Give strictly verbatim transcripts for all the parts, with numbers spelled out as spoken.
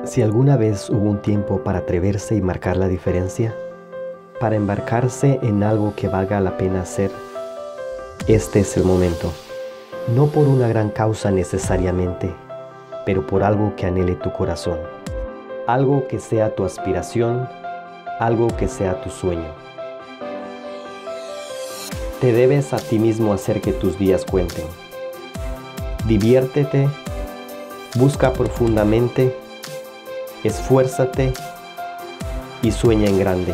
Si alguna vez hubo un tiempo para atreverse y marcar la diferencia, para embarcarse en algo que valga la pena hacer, este es el momento. No por una gran causa necesariamente, pero por algo que anhele tu corazón. Algo que sea tu aspiración, algo que sea tu sueño. Te debes a ti mismo hacer que tus días cuenten. Diviértete, busca profundamente, esfuérzate y sueña en grande.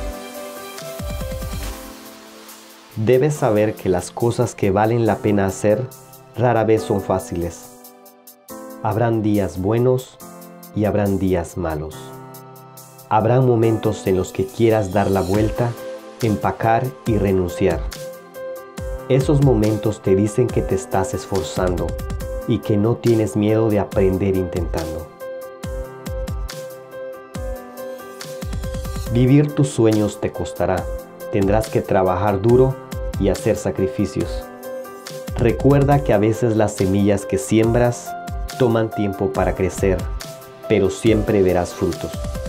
Debes saber que las cosas que valen la pena hacer rara vez son fáciles. Habrán días buenos y habrán días malos. Habrán momentos en los que quieras dar la vuelta, empacar y renunciar. Esos momentos te dicen que te estás esforzando y que no tienes miedo de aprender intentando. Vivir tus sueños te costará. Tendrás que trabajar duro y hacer sacrificios. Recuerda que a veces las semillas que siembras toman tiempo para crecer, pero siempre verás frutos.